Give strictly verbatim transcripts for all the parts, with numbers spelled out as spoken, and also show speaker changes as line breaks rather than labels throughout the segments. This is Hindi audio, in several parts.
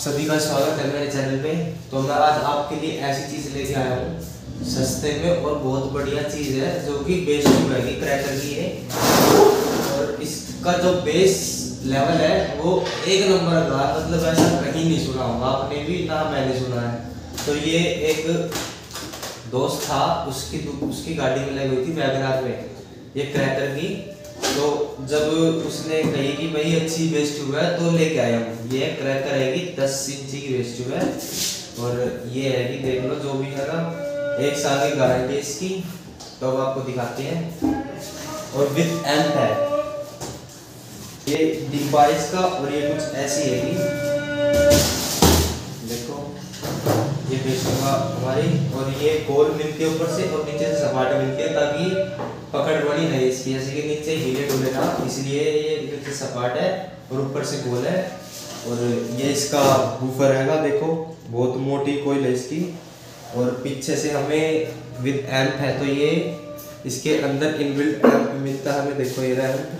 सभी का स्वागत है मेरे चैनल पे। तो मैं आज आपके लिए ऐसी चीज़ लेके आया हूँ सस्ते में और बहुत बढ़िया चीज़ है जो कि बेस रहेगी क्रैकर की है। और इसका जो बेस लेवल है वो एक नंबर का, मतलब ऐसा कहीं नहीं सुना होगा आपने भी, ना मैंने सुना है। तो ये एक दोस्त था, उसकी उसकी गाड़ी में लगी हुई थी वैगनार में ये क्रैकर की। तो जब उसने कही कि भाई अच्छी बेस ट्यूब है तो लेके आया हूँ। ये क्रैकर है कि दस इंची की बेस ट्यूब है और ये है कि देख लो जो भी है ना, एक साल की गारंटी है इसकी। तो अब आपको दिखाते हैं। और विद एम्प है ये डिब्बा इसका। और ये कुछ ऐसी है कि देखो ये बेस ट्यूब हमारी, और ये गोल मिलती है ऊपर से और नीचे से सपाट मिलती है ताकि पकड़ बड़ी है इसकी, जैसे कि नीचे हिले डुले ना, इसलिए ये नीचे सपाट है और ऊपर से गोल है। और ये इसका बूफर हैगा, देखो बहुत मोटी कोयल है इसकी। और पीछे से हमें विद एम्प है, तो ये इसके अंदर इनबिल्ट एम्प मिलता है हमें। देखो ये रहा एम्प,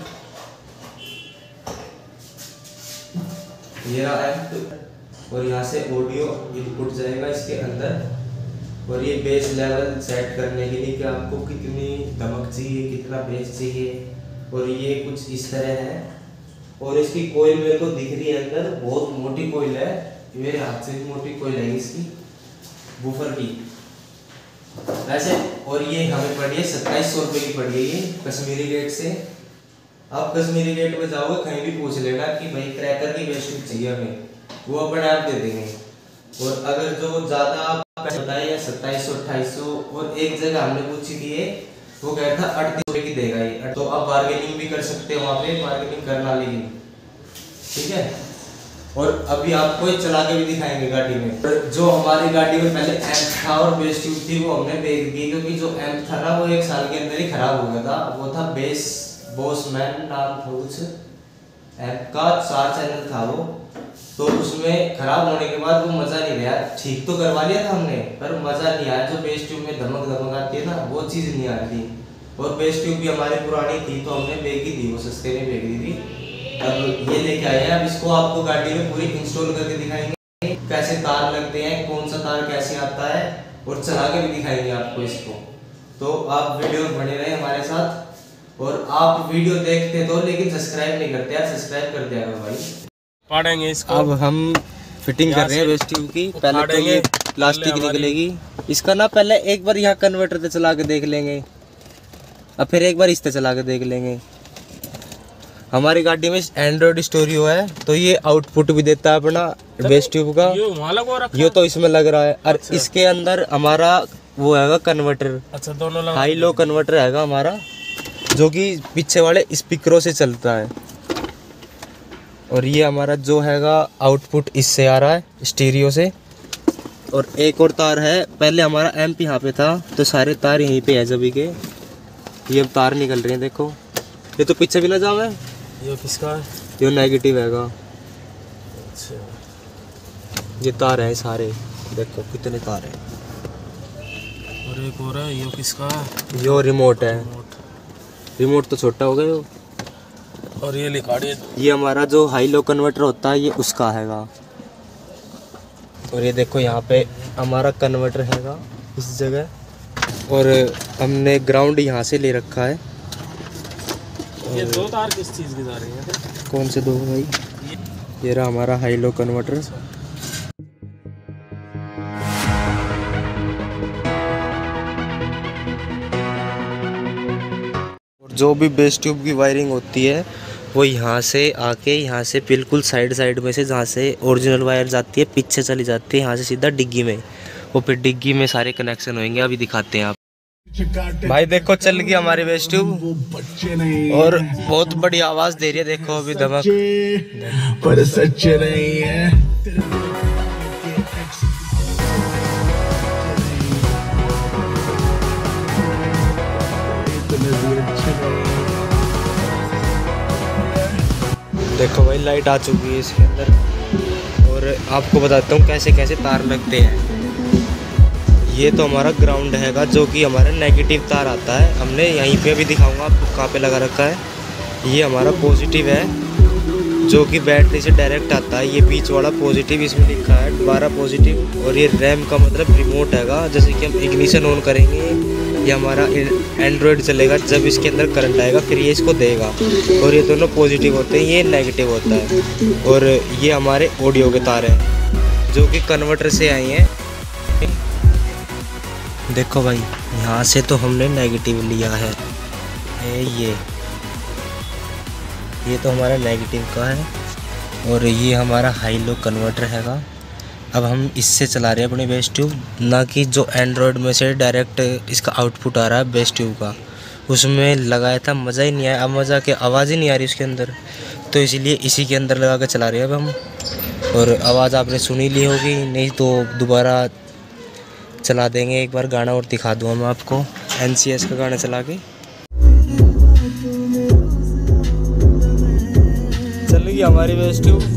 ये रहा एम्प, और यहाँ से ऑडियो इनपुट जाएगा इसके अंदर। और ये बेस लेवल सेट करने के लिए कि आपको कितनी धमक चाहिए, कितना बेस चाहिए। और ये कुछ इस तरह है। और इसकी कोयल मेरे को दिख रही है अंदर, बहुत मोटी कोयल है, मेरे हाथ से भी मोटी कोयल है इसकी बूफर की वैसे। और ये हमें पड़ी है सत्ताईस सौ रुपये की पड़ी है ये कश्मीरी रेट से। आप कश्मीरी रेट में जाओगे कहीं भी पूछ लेना कि भाई क्रैकर की बेस ट्यूब चाहिए हमें, वो अपने आप दे देंगे। और अगर जो ज़्यादा आप बताइए सत्ताईस सौ अट्ठाईस सौ, और एक जगह हमने पूछी थी ये, वो कह रहा था अड़तीस रुपये की देगा ये। तो आप बार्गेनिंग भी कर सकते हो वहाँ पे, बार्गेनिंग करना, लेकिन ठीक है। और अभी आपको ये चला के भी दिखाएंगे गाड़ी में। जो हमारी गाड़ी में पहले एम्प था और बेस ट्यूब थी वो हमने बेच दी, क्योंकि जो एम्प था ना वो एक साल के अंदर ही खराब हो गया था। वो था बेस बॉसमैन नाम था कुछ एम्प का, चार चैनल था वो। तो उसमें खराब होने के बाद वो मज़ा नहीं रहा। ठीक तो करवा लिया था हमने, पर मज़ा नहीं आया। जो बेस ट्यूब में धमक धमक आती है ना, वो चीज़ नहीं आ रही थी। और बेस ट्यूब भी हमारी पुरानी थी तो हमने बेच ही दी, वो सस्ते में बेच दी थी। अब ये लेके आए हैं, अब इसको आपको गाड़ी में पूरी इंस्टॉल करके दिखाएंगे, कैसे तार लगते हैं, कौन सा तार कैसे आता है, और चला के भी दिखाएंगे आपको इसको। तो आप वीडियो में बने रहे हमारे साथ। और आप वीडियो देखते तो लेकिन सब्सक्राइब नहीं करते यार, सब्सक्राइब कर दिया करो भाई।
पाड़ेंगे इसको।
अब हम फिटिंग कर रहे हैं बेस ट्यूब की। पहले तो ये प्लास्टिक निकलेगी इसका ना, पहले एक बार यहाँ कन्वर्टर से चला के देख लेंगे, अब फिर एक बार इस पे चला के देख लेंगे। हमारी गाड़ी में एंड्रॉइड स्टूडियो है, तो ये आउटपुट भी देता है अपना बेस ट्यूब का। ये तो इसमें लग रहा है। और इसके अंदर हमारा वो हैगा कन्वर्टर, अच्छा दोनों हाई लो कन्वर्टर हैगा हमारा, जो कि पीछे वाले स्पीकरों से चलता है। और ये हमारा जो हैगा आउटपुट इससे आ रहा है स्टीरियो से। और एक और तार है, पहले हमारा एम्प यहाँ पे था तो सारे तार यहीं पे है सभी के। ये अब तार निकल रहे हैं, देखो ये तो पीछे भी ना जाओ है।
ये किसका है?
ये नेगेटिव हैगा।
अच्छा
ये तार है सारे, देखो कितने तार हैं।
और एक और है, ये किसका है?
यो रिमोट है। रिमोट तो छोटा हो गया वो।
और ये लिखा है,
ये हमारा जो हाई लो कन्वर्टर होता है ये उसका हैगा। और ये देखो यहाँ पे हमारा कन्वर्टर हैगा इस जगह। और हमने ग्राउंड यहाँ से ले रखा है।
ये दो तार किस चीज़ की जा रही है?
कौन से दो भाई? ये रहा हमारा हाई लो कन्वर्टर। और जो भी बेस ट्यूब की वायरिंग होती है वो यहाँ से आके यहाँ से बिल्कुल साइड साइड में से, जहाँ से ओरिजिनल वायर जाती है पीछे चली जाती है, यहाँ से सीधा डिग्गी में। वो फिर डिग्गी में सारे कनेक्शन होंगे, अभी दिखाते हैं आप। भाई देखो चल गई हमारी बेस ट्यूब, और बहुत बड़ी आवाज दे रही है, देखो अभी धमक।
पर सच्चे नहीं है।
देखो भाई लाइट आ चुकी है इसके अंदर। और आपको बताता हूँ कैसे कैसे तार लगते हैं। ये तो हमारा ग्राउंड हैगा, जो कि हमारा नेगेटिव तार आता है। हमने यहीं पे भी दिखाऊंगा आपको कहाँ पे लगा रखा है। ये हमारा पॉजिटिव है, जो कि बैटरी से डायरेक्ट आता है। ये बीच वाला पॉजिटिव इसमें लिखा है बारह पॉजिटिव, और ये रैम का मतलब रिमोट हैगा। जैसे कि हम इग्निशन ऑन करेंगे ये हमारा एंड्रॉयड चलेगा, जब इसके अंदर करंट आएगा फिर ये इसको देगा। और ये दोनों पॉजिटिव होते हैं, ये नेगेटिव होता है। और ये हमारे ऑडियो के तार हैं जो कि कन्वर्टर से आए हैं। देखो भाई, यहाँ से तो हमने नेगेटिव लिया है, ये ये तो हमारा नेगेटिव का है, और ये हमारा हाई लो कन्वर्टर हैगा। अब हम इससे चला रहे हैं अपनी बेस ट्यूब, ना कि जो एंड्रॉयड में से डायरेक्ट इसका आउटपुट आ रहा है बेस ट्यूब का, उसमें लगाया था मज़ा ही नहीं आया। अब मज़ा के आवाज़ ही नहीं आ रही उसके अंदर, तो इसलिए इसी के अंदर लगा के चला रहे हैं अब हम। और आवाज़ आपने सुनी ली होगी, नहीं तो दोबारा चला देंगे एक बार, गाना और दिखा दूँ मैं आपको एन सी एस का गाना चला के। चल गई हमारी बेस ट्यूब।